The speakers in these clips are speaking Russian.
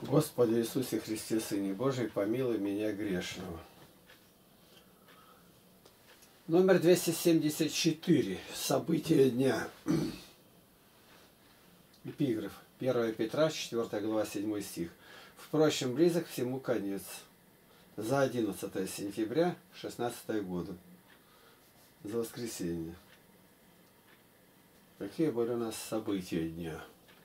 Господи Иисусе Христе, Сыне Божий, помилуй меня грешного. Номер 274. События дня. Эпиграф. 1 Петра, 4 глава, 7 стих. Впрочем, близок всему конец. За 11 сентября 16 года. За воскресенье. Какие были у нас события дня?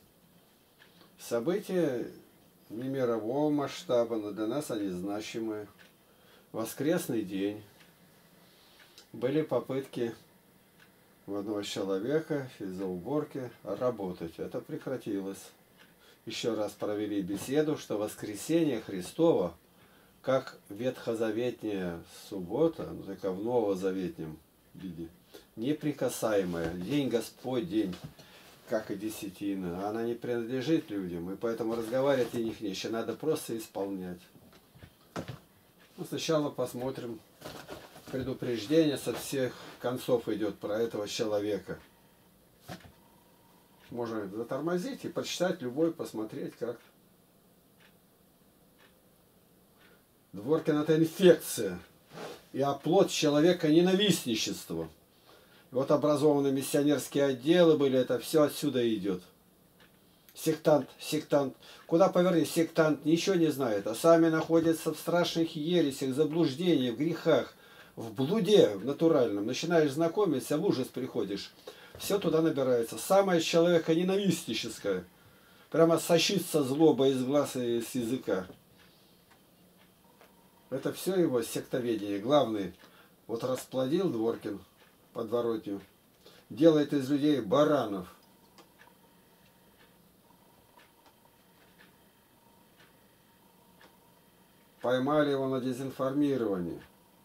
События не мирового масштаба, но для нас они значимые. Воскресный день. Были попытки у одного человека из-за уборки работать. Это прекратилось. Еще раз провели беседу, что воскресенье Христово, как ветхозаветняя суббота, но только в новозаветнем виде, неприкасаемая. День Господь, день, как и десятина. Она не принадлежит людям, и поэтому разговаривать о них нечего. Надо просто исполнять. Ну, сначала посмотрим. Предупреждение со всех концов идет про этого человека. Можно затормозить и прочитать любой, посмотреть как. Дворкин — это инфекция и оплот человека ненавистничества. И вот образованные миссионерские отделы были, это все отсюда идет. Сектант, сектант. Куда поверни, сектант ничего не знает, а сами находятся в страшных ересях, заблуждениях, грехах. В блуде, в натуральном, начинаешь знакомиться, в ужас приходишь. Все туда набирается. Самое человека ненавистническое. Прямо сочится злоба из глаз и с языка. Это все его сектоведение. Главный, вот расплодил Дворкин подворотню, делает из людей баранов. Поймали его на дезинформировании.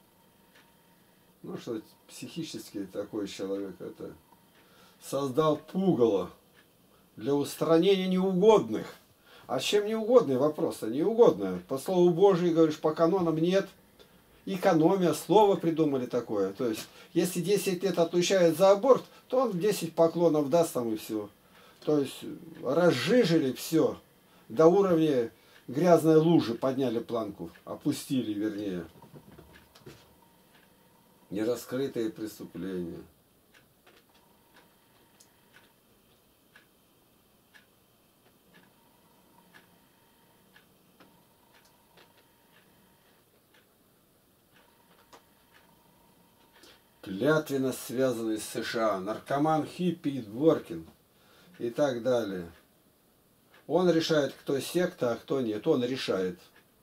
Ну что, психически такой человек, это создал пугало для устранения неугодных. А чем неугодный вопрос-то? Неугодное. По слову Божию, говоришь, по канонам нет. Экономия, слово придумали такое. То есть, если 10 лет отвечает за аборт, то он 10 поклонов даст там и все. То есть, разжижили все. До уровня грязной лужи подняли планку. Опустили, вернее. Нераскрытые преступления. Клятвенно связанный с США. Наркоман, хиппи и Дворкин. И так далее. Он решает, кто секта, а кто нет. Он решает.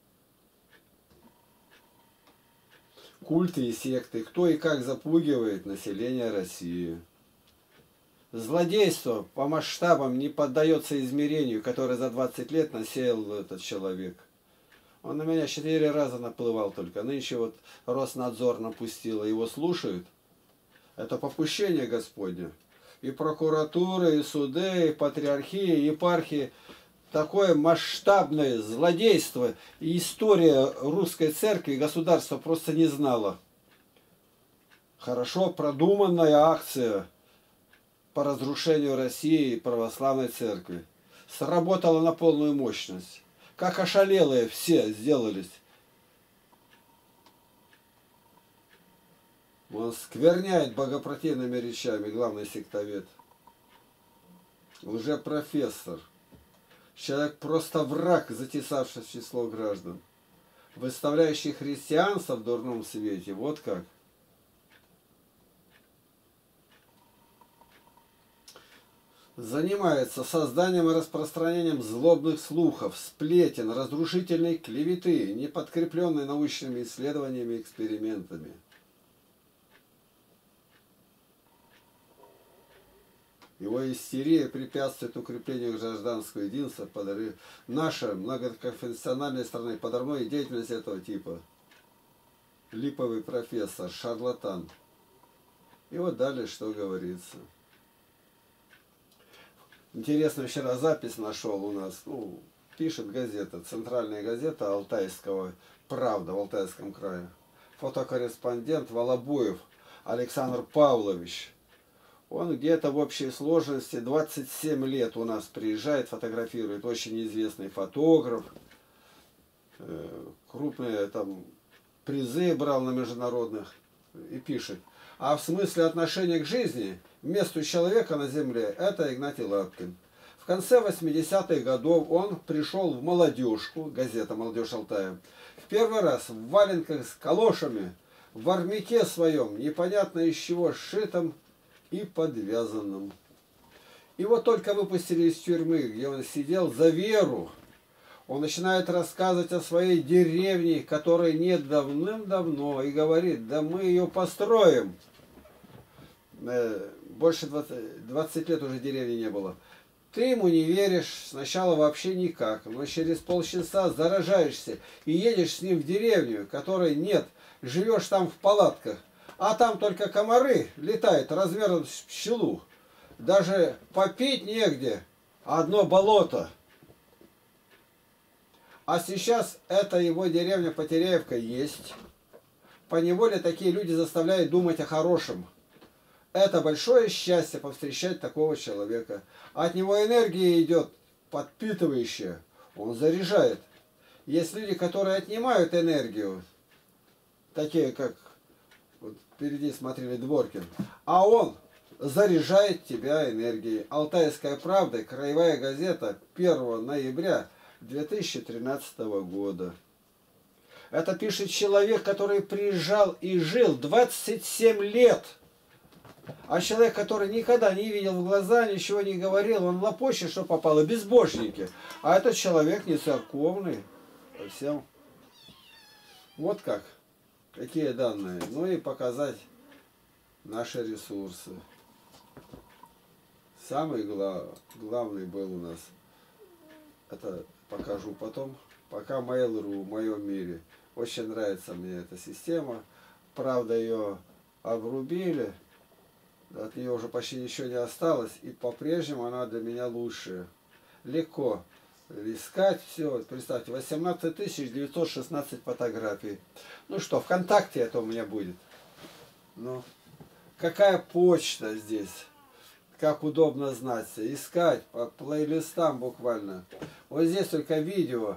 Культы и секты, кто и как запугивает население России. Злодейство по масштабам не поддается измерению, которое за 20 лет насеял этот человек. Он на меня 4 раза наплывал только. Нынче вот Роснадзор напустила, его слушают. Это попущение Господне. И прокуратура, и суды, и патриархия, и епархии. Такое масштабное злодейство и история русской церкви и государства просто не знала. Хорошо продуманная акция по разрушению России и православной церкви. Сработала на полную мощность. Как ошалелые все сделались. Он скверняет богопротивными речами, главный сектовед. Лжепрофессор. Человек просто враг, затесавший в число граждан, выставляющий христианство в дурном свете. Вот как. Занимается созданием и распространением злобных слухов, сплетен, разрушительной клеветы, не подкрепленной научными исследованиями и экспериментами. Его истерия препятствует укреплению гражданского единства, наша многоконфессиональной страны, подрывной деятельности этого типа. Липовый профессор, шарлатан. И вот далее, что говорится. Интересно, вчера запись нашел у нас, ну, пишет газета, центральная газета Алтайского, «Правда» в Алтайском крае. Фотокорреспондент Волобуев Александр Павлович. Он где-то в общей сложности 27 лет у нас приезжает, фотографирует, очень известный фотограф. крупные там призы брал на международных, и пишет: а в смысле отношения к жизни, месту человека на земле, это Игнатий Лапкин. В конце 80-х годов он пришел в «Молодежку», газета «Молодежь Алтая», в первый раз в валенках с калошами, в армяке своем, непонятно из чего сшитом и подвязанном. Его только выпустили из тюрьмы, где он сидел за веру. Он начинает рассказывать о своей деревне, которой нет давным-давно, и говорит: да мы ее построим. Больше 20 лет уже деревни не было. Ты ему не веришь, сначала вообще никак, но через полчаса заражаешься и едешь с ним в деревню, которой нет, живешь там в палатках, а там только комары летают размером с пчелу. Даже попить негде, одно болото. А сейчас эта его деревня Потеряевка есть. Поневоле такие люди заставляют думать о хорошем. Это большое счастье повстречать такого человека. От него энергия идет подпитывающая. Он заряжает. Есть люди, которые отнимают энергию. Такие, как вот впереди смотрели Дворкин. А он заряжает тебя энергией. Алтайская правда, краевая газета, 1 ноября 2013 года. Это пишет человек, который приезжал и жил 27 лет. А человек, который никогда не видел в глаза, ничего не говорил, он лопочет, что попало, безбожники. А этот человек не церковный. Совсем. Вот как. Какие данные. Ну и показать наши ресурсы. Самый главный был у нас, это покажу потом, пока Mail.ru в моем мире. Очень нравится мне эта система. Правда, ее обрубили. От нее уже почти ничего не осталось. И по-прежнему она для меня лучшая. Легко искать все. Представьте, 18 916 фотографий. Ну что, ВКонтакте это у меня будет. Ну, какая почта здесь. Как удобно знать. Искать по плейлистам буквально. Вот здесь только видео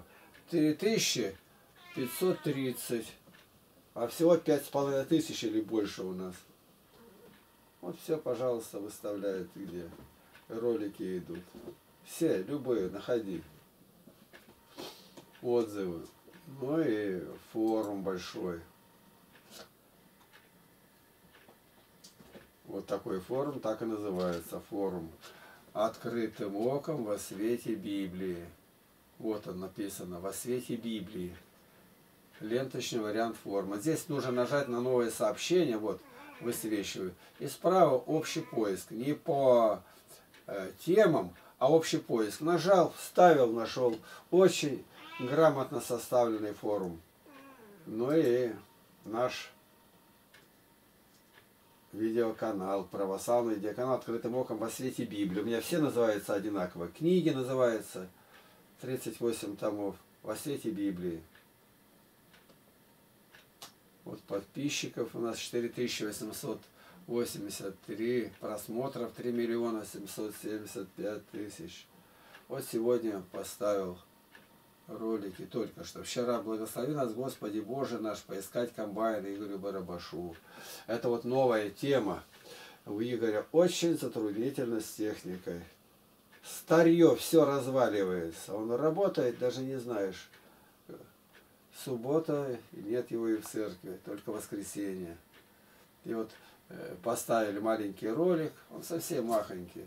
3530. А всего 5500 или больше у нас. Вот все, пожалуйста, выставляют, где ролики идут. Все, любые, находи. Отзывы. Ну и форум большой. Вот такой форум, так и называется, форум. Открытым оком во свете Библии. Вот он написано, во свете Библии. Ленточный вариант форума. Здесь нужно нажать на новое сообщение, вот, высвечиваю. И справа общий поиск. Не по темам, а общий поиск. Нажал, вставил, нашел. Очень грамотно составленный форум. Ну и наш видеоканал, православный видеоканал «Открытым оком во свете Библии». У меня все называются одинаково. Книги называются, 38 томов, во свете Библии. Вот подписчиков у нас 4883, просмотров 3 775 000. Вот сегодня поставил ролики только что. Вчера благослови нас, Господи Боже наш, поискать комбайн Игорю Барабашу. Это вот новая тема у Игоря. Очень затруднительно с техникой. Старье все разваливается. Он работает, даже не знаешь. Суббота, нет его и в церкви, только воскресенье. И вот поставили маленький ролик, он совсем махонький.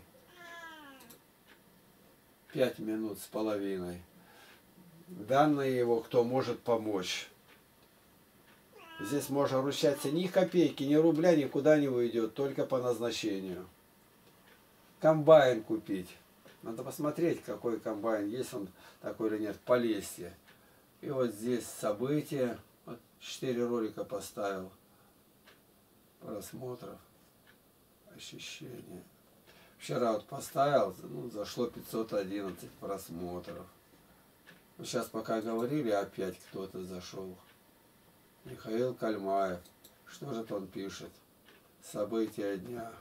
5 минут с половиной. Данные его, кто может помочь. Здесь можно ручаться ни копейки, ни рубля никуда не уйдет, только по назначению. Комбайн купить. Надо посмотреть, какой комбайн, есть он такой или нет, Полесье. И вот здесь события. Вот 4 ролика поставил. Просмотров. Ощущения. Вчера вот поставил, ну, зашло 511 просмотров. Сейчас пока говорили, опять кто-то зашел. Михаил Кальмаев. Что же он пишет? События дня.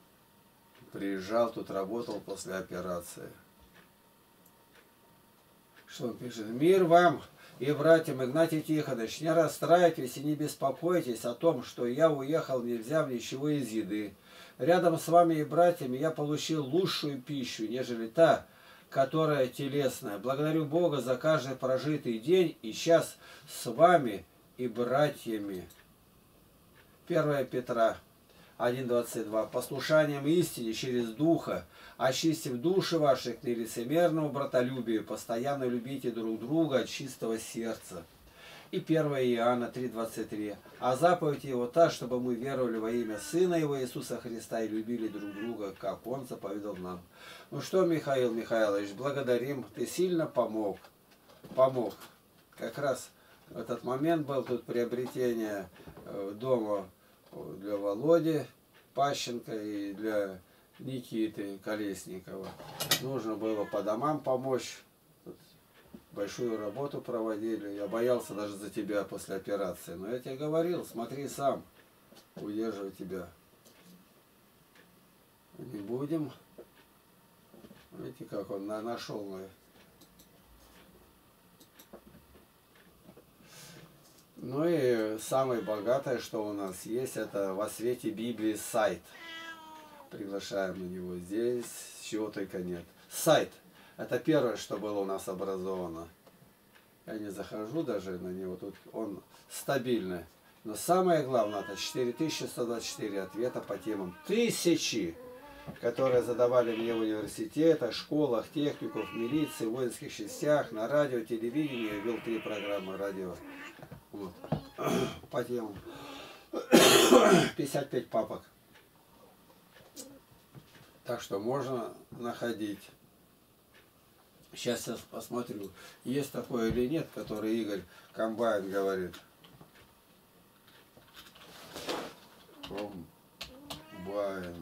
Приезжал, тут работал после операции. Что он пишет? Мир вам и братьям, Игнатий Тихонович, не расстраивайтесь и не беспокойтесь о том, что я уехал, не взяв ничего из еды. Рядом с вами и братьями я получил лучшую пищу, нежели та, которая телесная. Благодарю Бога за каждый прожитый день и час с вами и братьями. 1 Петра 1:22. Послушанием истине через Духа, очистив души ваши к нелицемерному братолюбию, постоянно любите друг друга от чистого сердца. И 1 Иоанна 3:23. А заповедь его та, чтобы мы веровали во имя Сына Его Иисуса Христа и любили друг друга, как Он заповедал нам. Ну что, Михаил Михайлович, благодарим, ты сильно помог. Помог. Как раз в этот момент был тут приобретение дома для Володи Пащенко и для Никиты Колесникова. Нужно было по домам помочь. Большую работу проводили. Я боялся даже за тебя после операции. Но я тебе говорил, смотри сам, удерживай тебя. Не будем. Видите, как он нашел. Ну и самое богатое, что у нас есть, это «Во свете Библии» сайт. Приглашаем на него здесь, чего только нет. Сайт. Это первое, что было у нас образовано. Я не захожу даже на него, тут он стабильный. Но самое главное, это 4124 ответа по темам. Тысячи, которые задавали мне в университетах, школах, техникумах, милиции, воинских частях, на радио, телевидении. Я вел 3 программы радио. Вот. По темам. 55 папок. Так что можно находить. Сейчас я посмотрю, есть такое или нет, который Игорь Комбайн говорит. Комбайн.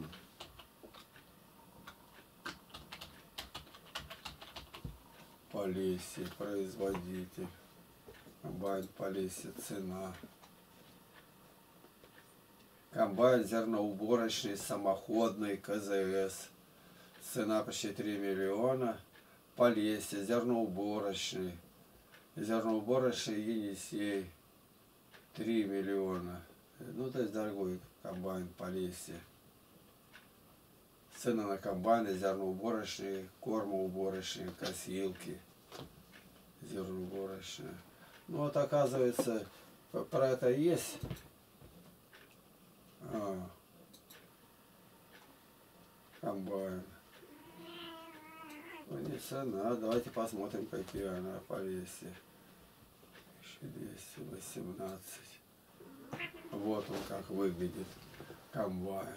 Полесье, производитель. Комбайн Полесье, цена. Комбайн зерноуборочный, самоходный, КЗС. Цена почти 3 миллиона. Полесье, зерноуборочный. Зерноуборочный Енисей. 3 миллиона. Ну, то есть дорогой комбайн Полесье. Цены на комбайны, зерноуборочные, кормоуборочные, косилки. Зерноуборочные. Ну, вот оказывается, про это есть. Комбайн. Ну, не цена. Давайте посмотрим, какие она Полесье. 1218. Вот он как выглядит. Комбайн.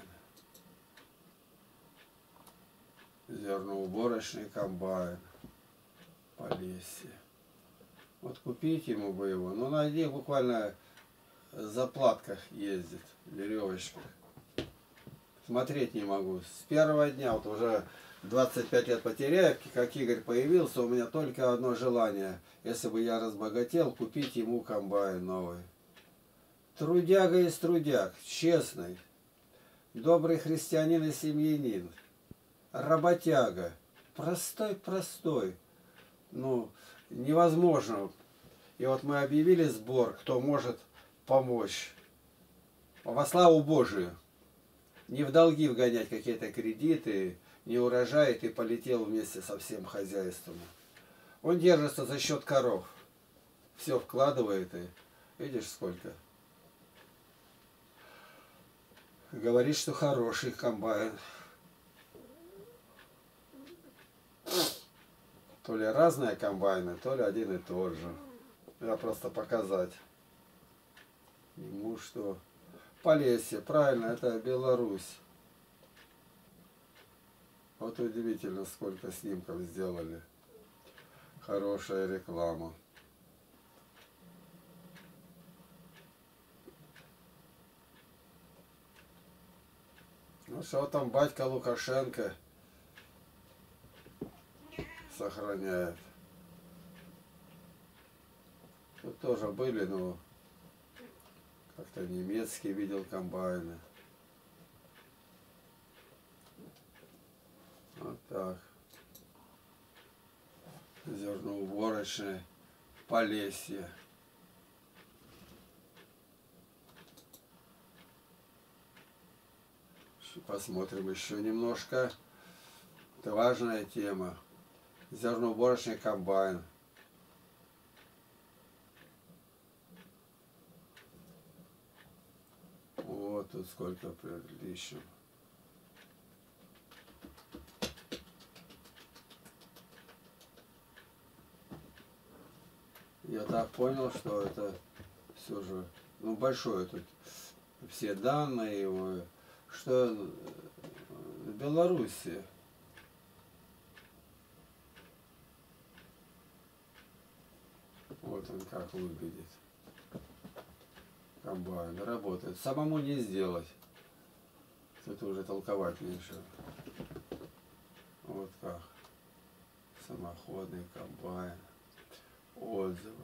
Зерноуборочный комбайн. Полесье. Вот купить ему бы его. Но на них буквально в заплатках ездит. Веревочках. Смотреть не могу. С первого дня, вот уже 25 лет по Теряевке, как Игорь появился, у меня только одно желание. Если бы я разбогател, купить ему комбайн новый. Трудяга из трудяг, честный, добрый христианин и семьянин, работяга, простой. Ну, невозможно. И вот мы объявили сбор, кто может помочь. Во славу Божию. Не в долги вгонять какие-то кредиты, не урожай, ты полетел вместе со всем хозяйством. Он держится за счет коров. Все вкладывает и видишь сколько. Говорит, что хороший комбайн. То ли разные комбайны, то ли один и тот же. Я просто показать ему, что Полесье, правильно, это Беларусь. Вот удивительно, сколько снимков сделали. Хорошая реклама. Ну что там батька Лукашенко сохраняет. Тут тоже были, но как-то немецкий видел комбайны. Вот так. зерноуборочной в Полесье. Посмотрим еще немножко. Это важная тема. Зерноуборочный комбайн. Вот тут сколько прилищем. Я так понял, что это все же, ну, большое тут все данные его, что в Беларуси вот он как выглядит. Комбайн работает. Самому не сделать. Это уже толковать меньше. Вот как. Самоходный комбайн. Отзывы.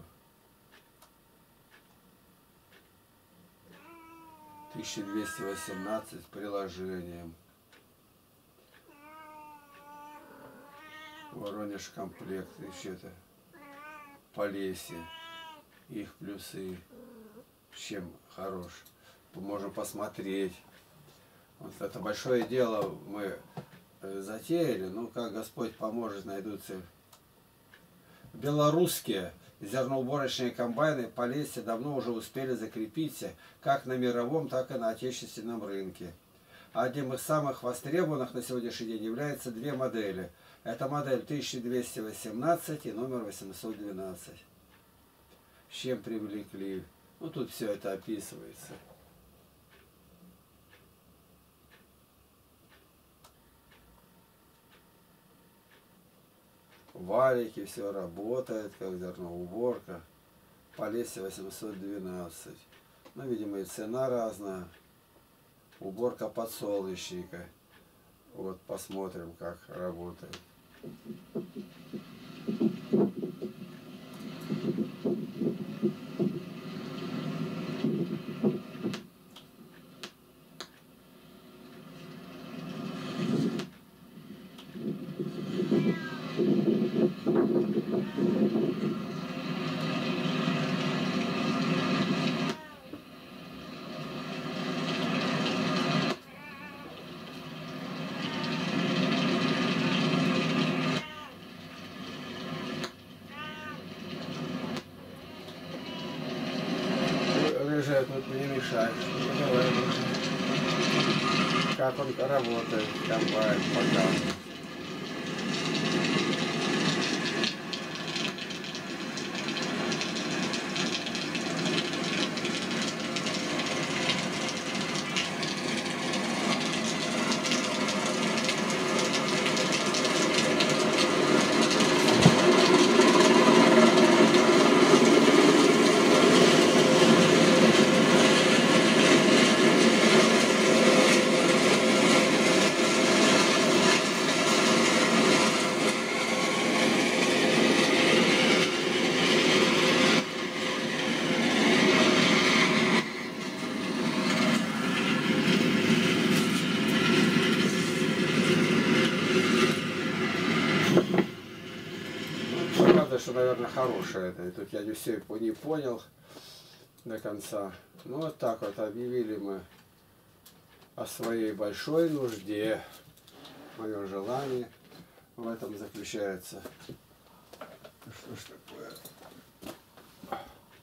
1218 приложением. Воронеж комплект. Еще-то Полесье. Их плюсы. Чем хорош. Можем посмотреть. Вот это большое дело мы затеяли. Ну, как Господь поможет, найдутся белорусские зерноуборочные комбайны. Полесье давно уже успели закрепиться как на мировом, так и на отечественном рынке. Одним из самых востребованных на сегодняшний день являются две модели. Это модель 1218 и номер 812. С чем привлекли? Ну, тут все это описывается. Валики, все работает, как зерноуборка. Полесье 812. Ну, видимо, и цена разная. Уборка подсолнечника. Вот, посмотрим, как работает. Рыжая тут не мешает. Давай, как он работает, комбайн, показывает. Что, наверное, хорошее это. И тут я не все не понял до конца. Ну, вот так вот объявили мы о своей большой нужде. Мое желание в этом заключается. Что ж такое?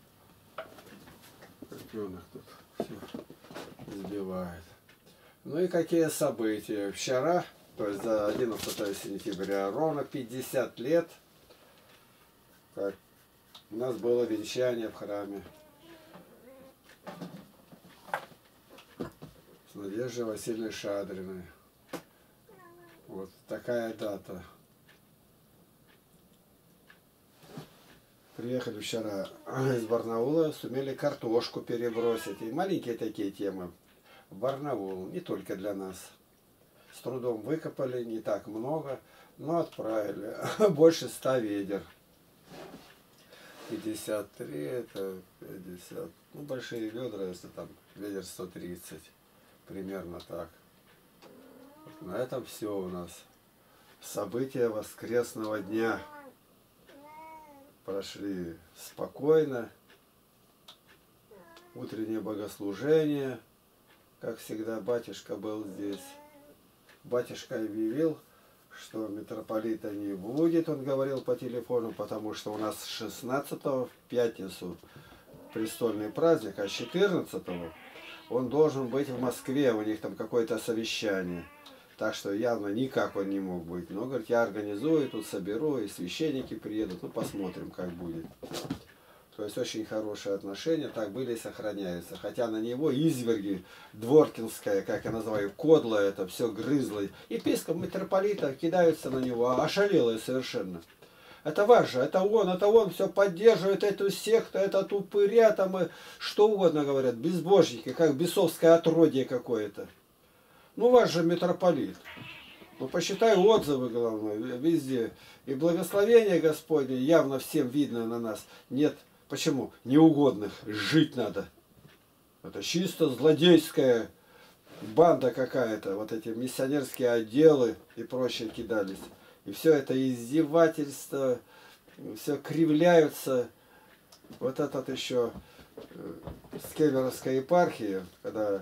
Ребенок тут все сбивает. Ну и какие события? Вчера, то есть за 11 сентября, ровно 50 лет, как у нас было венчание в храме с Надеждой Васильевной Шадриной. Вот такая дата. Приехали вчера из Барнаула, сумели картошку перебросить. И маленькие такие темы в Барнаул, не только для нас. С трудом выкопали, не так много, но отправили. Больше 100 ведер. 53, это 50. Ну, большие ведра, если там ведер 130. Примерно так. Вот на этом все у нас. События воскресного дня. прошли спокойно. Утреннее богослужение, как всегда, батюшка был здесь. Батюшка объявил, что митрополита не будет, он говорил по телефону, потому что у нас 16-го в пятницу престольный праздник, а 14-го он должен быть в Москве, у них там какое-то совещание. Так что явно никак он не мог быть. Но, говорит, я организую, тут соберу, и священники приедут, ну посмотрим, как будет. То есть очень хорошие отношения так были и сохраняются. Хотя на него изверги, дворкинская, как я называю, кодла, это все грызло. Епископ, митрополита кидаются на него, ошалелые совершенно. Это ваше, это он все поддерживает, эту секту, это упыря, там и что угодно говорят, безбожники, как бесовское отродье какое-то. Ну, ваш же митрополит. Ну, посчитай отзывы, главное, везде. И благословение Господне явно всем видно на нас. Нет. Почему? Неугодных. Жить надо. Это чисто злодейская банда какая-то. Вот эти миссионерские отделы и прочее кидались. И все это издевательство, все кривляются. Вот этот еще с Кемеровской епархии, когда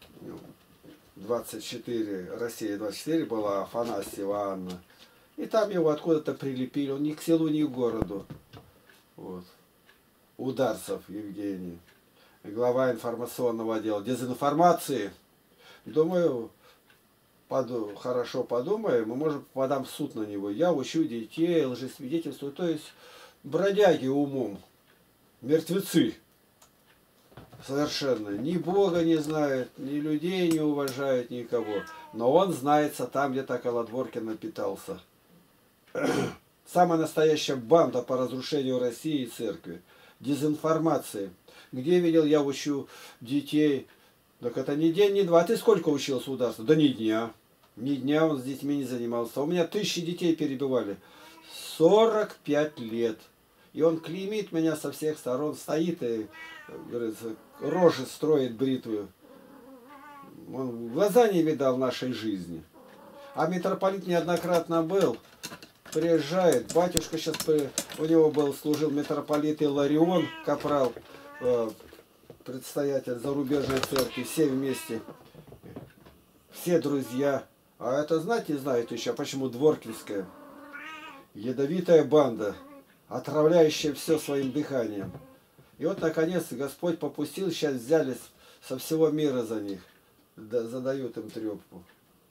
24, Россия 24 была, Афанасьева Анна. И там его откуда-то прилепили. Он ни к селу, ни к городу. Вот. Ударцев Евгений, глава информационного отдела дезинформации. Думаю, хорошо подумаем, мы можем подам в суд на него. Я учу детей, лжесвидетельствую, то есть бродяги умом, мертвецы совершенно. Ни Бога не знают, ни людей не уважают, никого. Но он знается там, где-то около Дворкина питался. Самая настоящая банда по разрушению России и церкви. Дезинформации. Где видел, я учу детей. Так это не день, не два. А ты сколько учился у Дарса? Да ни дня. Ни дня он с детьми не занимался. У меня 1000 детей перебивали. 45 лет. И он клеймит меня со всех сторон. Стоит и, говорится, рожи строит бритвую. Он глаза не видал нашей жизни. А митрополит неоднократно был. Приезжает, батюшка сейчас, у него был, служил митрополит Иларион, капрал, предстоятель зарубежной церкви, все вместе, все друзья. А это, знаете, еще, почему Дворкинская? Ядовитая банда, отравляющая все своим дыханием. И вот, наконец, Господь попустил, сейчас взялись со всего мира за них, задают им трепку.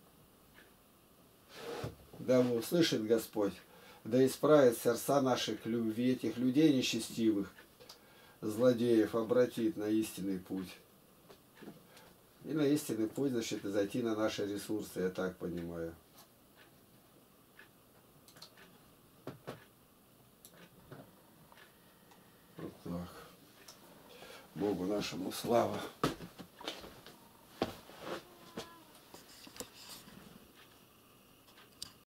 Да услышит Господь, да исправит сердца наших к любви этих людей нечестивых, злодеев, обратит на истинный путь. И на истинный путь, значит, зайти на наши ресурсы, я так понимаю. Вот так. Богу нашему слава.